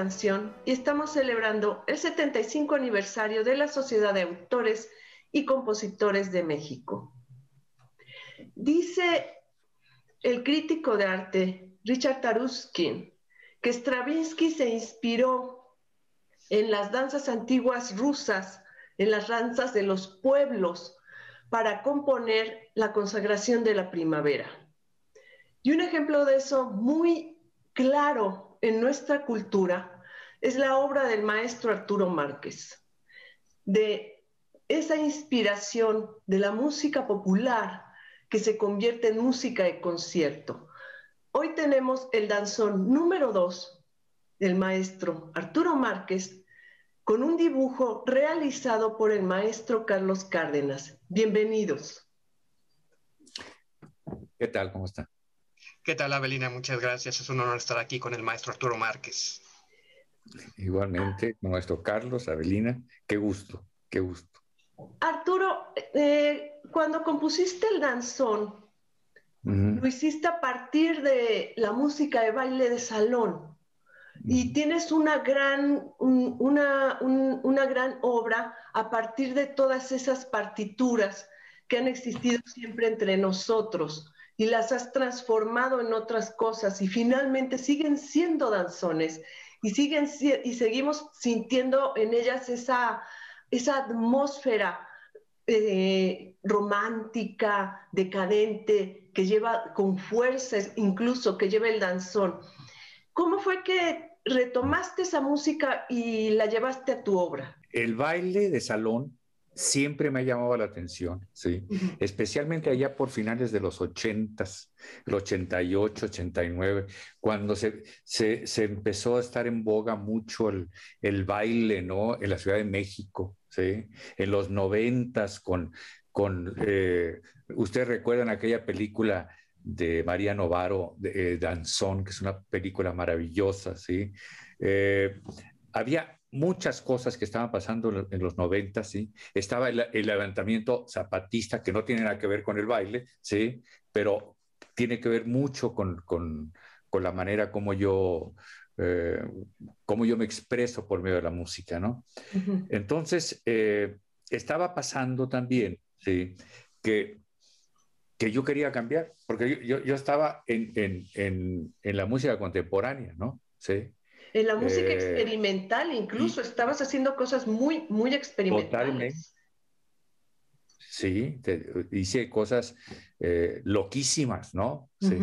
canción y estamos celebrando el 75 aniversario de la Sociedad de Autores y Compositores de México. Dice el crítico de arte Richard Taruskin que Stravinsky se inspiró en las danzas antiguas rusas, en las danzas de los pueblos, para componer la consagración de la primavera. Y un ejemplo de eso muy claro en nuestra cultura es la obra del maestro Arturo Márquez, de esa inspiración de la música popular que se convierte en música de concierto. Hoy tenemos el danzón número 2 del maestro Arturo Márquez con un dibujo realizado por el maestro Carlos Cárdenas. Bienvenidos. ¿Qué tal? ¿Cómo está? ¿Qué tal, Avelina? Muchas gracias. Es un honor estar aquí con el maestro Arturo Márquez. Igualmente, maestro Carlos, Avelina, qué gusto, qué gusto. Arturo, cuando compusiste el danzón, lo hiciste a partir de la música de baile de salón y tienes una gran obra a partir de todas esas partituras que han existido siempre entre nosotros y las has transformado en otras cosas y finalmente siguen siendo danzones y seguimos sintiendo en ellas esa atmósfera romántica, decadente, que lleva con fuerzas incluso, que lleva el danzón. ¿Cómo fue que retomaste esa música y la llevaste a tu obra? El baile de salón siempre me ha llamado la atención, ¿sí? Especialmente allá por finales de los 80s, el 88, 89, cuando se empezó a estar en boga mucho el baile, ¿no? En la Ciudad de México, ¿sí? En los 90s ustedes recuerdan aquella película de María Novaro, Danzón, que es una película maravillosa, ¿sí? Había muchas cosas que estaban pasando en los 90, ¿sí? Estaba el levantamiento zapatista, que no tiene nada que ver con el baile, ¿sí? Pero tiene que ver mucho con la manera como yo me expreso por medio de la música, ¿no? Entonces, estaba pasando también, ¿sí? que yo quería cambiar, porque yo estaba en la música contemporánea, ¿no? ¿Sí? En la música experimental incluso, estabas haciendo cosas muy, muy experimentales. Totalmente. Sí, hice cosas loquísimas, ¿no? Sí.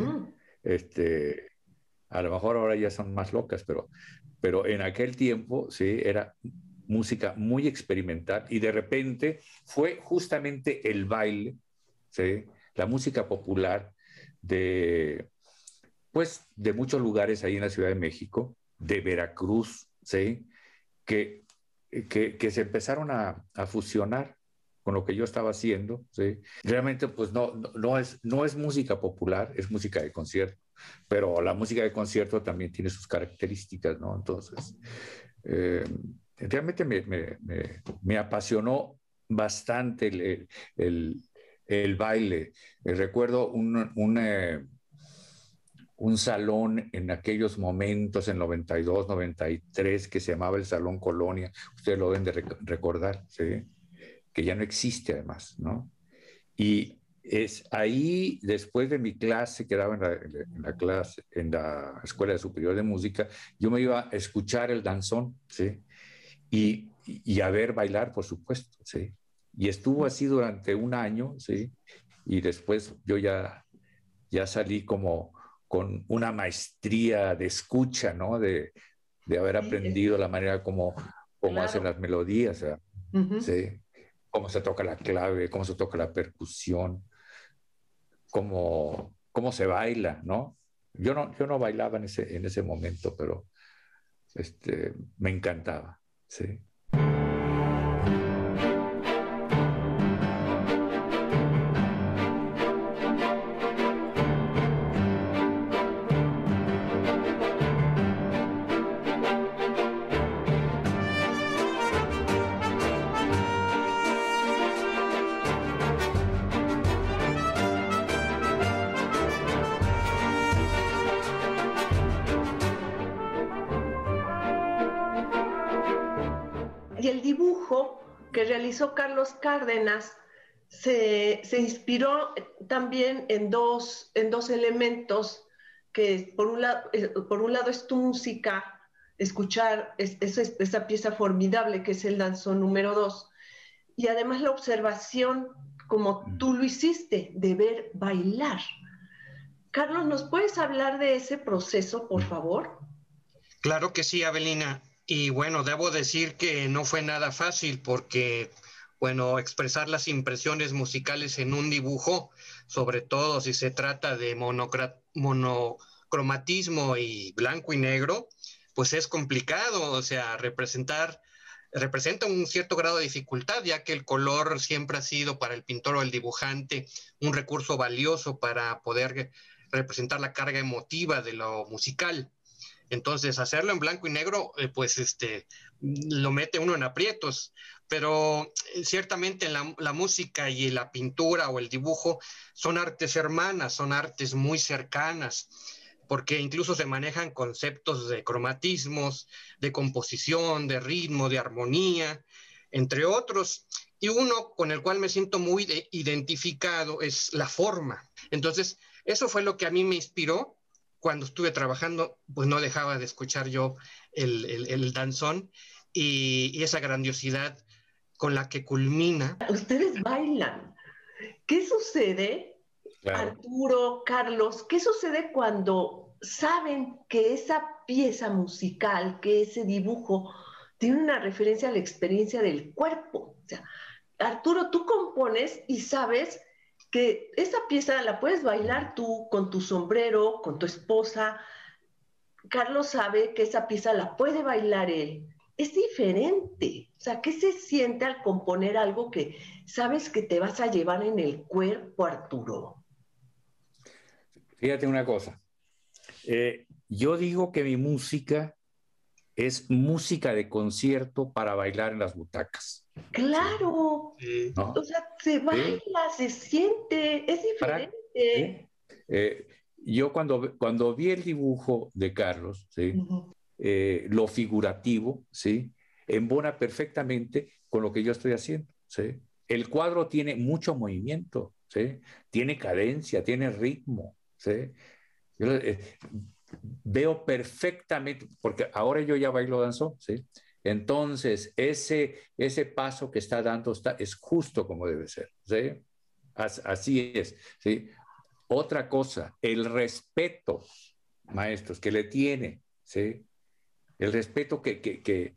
A lo mejor ahora ya son más locas, pero en aquel tiempo, sí, era música muy experimental y de repente fue justamente el baile, ¿sí? La música popular de muchos lugares ahí en la Ciudad de México, de Veracruz, ¿sí? que se empezaron a fusionar con lo que yo estaba haciendo, ¿sí? Realmente, pues no es música popular, es música de concierto, pero la música de concierto también tiene sus características, ¿no? Entonces, realmente me apasionó bastante el baile. Recuerdo un salón en aquellos momentos, en 92, 93, que se llamaba el Salón Colonia, ustedes lo deben de recordar, ¿sí? Que ya no existe además, ¿no? Y es ahí, después de mi clase, que daba en la Escuela Superior de Música, yo me iba a escuchar el danzón, ¿sí? Y a ver bailar, por supuesto, ¿sí? Y estuvo así durante un año, ¿sí? Y después yo ya salí como con una maestría de escucha, ¿no? De haber aprendido la manera como hacen las melodías, ¿sí? Cómo se toca la clave, cómo se toca la percusión, cómo se baila, ¿no? Yo no bailaba en ese momento, pero me encantaba, ¿sí? dibujo que realizó Carlos Cárdenas se inspiró también en dos elementos, que por un lado es tu música, escuchar esa pieza formidable que es el danzón número 2, y además la observación, como tú lo hiciste, de ver bailar. Carlos, ¿nos puedes hablar de ese proceso, por favor? Claro que sí, Avelina. Y bueno, debo decir que no fue nada fácil porque, bueno, expresar las impresiones musicales en un dibujo, sobre todo si se trata de monocromatismo y blanco y negro, pues es complicado. O sea, representa un cierto grado de dificultad, ya que el color siempre ha sido para el pintor o el dibujante un recurso valioso para poder representar la carga emotiva de lo musical. Entonces, hacerlo en blanco y negro, lo mete uno en aprietos. Pero ciertamente la música y la pintura o el dibujo son artes hermanas, son artes muy cercanas, porque incluso se manejan conceptos de cromatismos, de composición, de ritmo, de armonía, entre otros. Y uno con el cual me siento muy identificado es la forma. Entonces, eso fue lo que a mí me inspiró. Cuando estuve trabajando, pues no dejaba de escuchar yo el danzón y esa grandiosidad con la que culmina. Ustedes bailan. ¿Qué sucede, claro, Arturo, Carlos? ¿Qué sucede cuando saben que esa pieza musical, que ese dibujo, tiene una referencia a la experiencia del cuerpo? O sea, Arturo, tú compones y sabes que esa pieza la puedes bailar tú con tu sombrero, con tu esposa. Carlos sabe que esa pieza la puede bailar él. Es diferente. O sea, ¿qué se siente al componer algo que sabes que te vas a llevar en el cuerpo, Arturo? Fíjate una cosa. Yo digo que mi música es música de concierto para bailar en las butacas. Claro, ¿Sí? ¿No? O sea, se baila, se siente, es diferente. Yo cuando vi el dibujo de Carlos, ¿sí? Lo figurativo, ¿sí? Embona perfectamente con lo que yo estoy haciendo, ¿sí? El cuadro tiene mucho movimiento, ¿sí? Tiene cadencia, tiene ritmo, ¿sí? Yo, veo perfectamente, porque ahora yo ya bailo danzón, ¿sí? Entonces, ese paso que está dando es justo como debe ser, ¿sí? Así es, ¿sí? Otra cosa, el respeto, maestros, que le tiene, ¿sí? El respeto que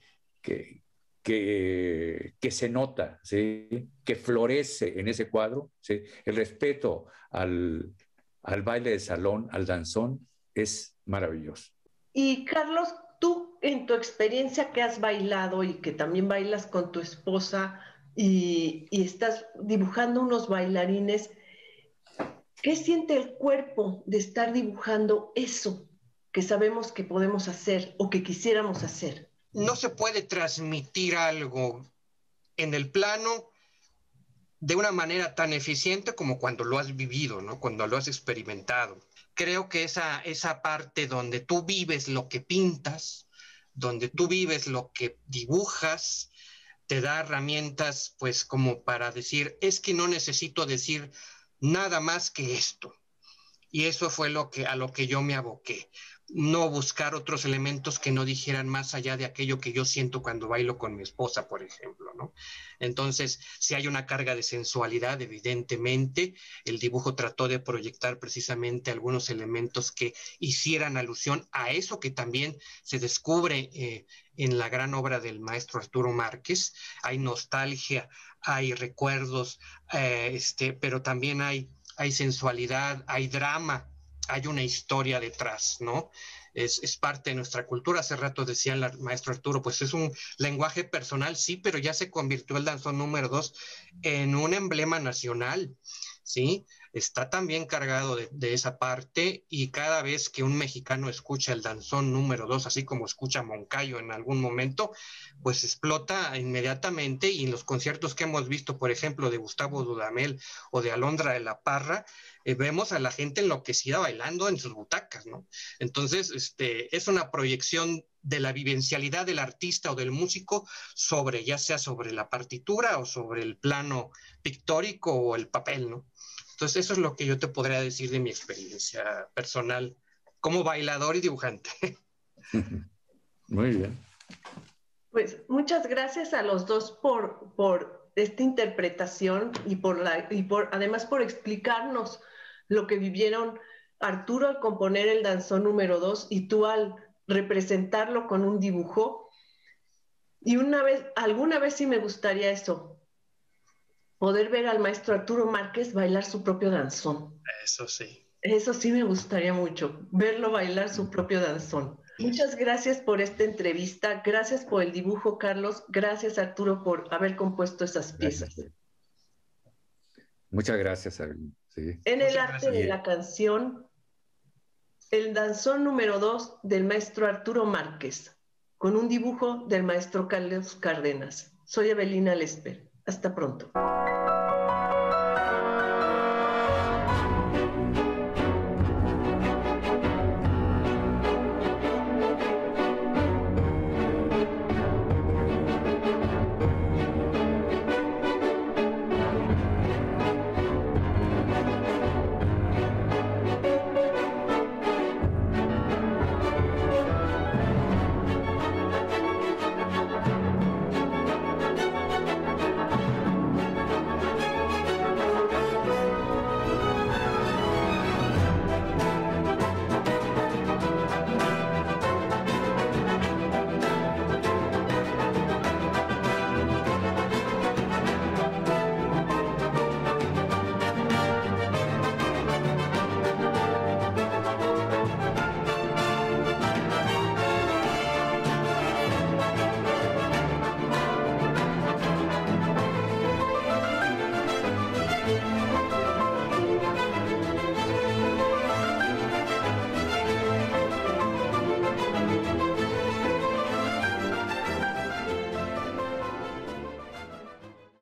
se nota, ¿sí? Que florece en ese cuadro, ¿sí? El respeto al baile de salón, al danzón, es maravilloso. Y Carlos, tú en tu experiencia que has bailado y que también bailas con tu esposa y estás dibujando unos bailarines, ¿qué siente el cuerpo de estar dibujando eso que sabemos que podemos hacer o que quisiéramos hacer? No se puede transmitir algo en el plano de una manera tan eficiente como cuando lo has vivido, ¿no? Cuando lo has experimentado. Creo que esa parte donde tú vives lo que pintas, donde tú vives lo que dibujas, te da herramientas, pues, como para decir, es que no necesito decir nada más que esto. Y eso fue a lo que yo me aboqué. No buscar otros elementos que no dijeran más allá de aquello que yo siento cuando bailo con mi esposa, por ejemplo, ¿no? Entonces, si hay una carga de sensualidad, evidentemente, el dibujo trató de proyectar precisamente algunos elementos que hicieran alusión a eso que también se descubre en la gran obra del maestro Arturo Márquez. Hay nostalgia, hay recuerdos, pero también hay sensualidad, hay drama, hay una historia detrás, ¿no? Es parte de nuestra cultura. Hace rato decía el maestro Arturo, pues es un lenguaje personal, sí, pero ya se convirtió el danzón número 2 en un emblema nacional, ¿sí? Está también cargado de esa parte, y cada vez que un mexicano escucha el danzón número 2, así como escucha Moncayo en algún momento, pues explota inmediatamente. Y en los conciertos que hemos visto, por ejemplo, de Gustavo Dudamel o de Alondra de la Parra, vemos a la gente enloquecida bailando en sus butacas, ¿no? Entonces, es una proyección de la vivencialidad del artista o del músico sobre, ya sea sobre la partitura o sobre el plano pictórico o el papel, ¿no? Entonces eso es lo que yo te podría decir de mi experiencia personal como bailador y dibujante. Muy bien. Pues muchas gracias a los dos por esta interpretación y además por explicarnos lo que vivieron Arturo al componer el danzón número 2 y tú al representarlo con un dibujo. Y alguna vez sí me gustaría eso, poder ver al maestro Arturo Márquez bailar su propio danzón. Eso sí. Eso sí me gustaría mucho, verlo bailar su propio danzón. Muchas gracias por esta entrevista, gracias por el dibujo, Carlos, gracias Arturo por haber compuesto esas piezas. Gracias. Muchas gracias, Evelyn. Sí. En el arte de la canción, el danzón número 2 del maestro Arturo Márquez, con un dibujo del maestro Carlos Cárdenas. Soy Evelina Lesper. Hasta pronto.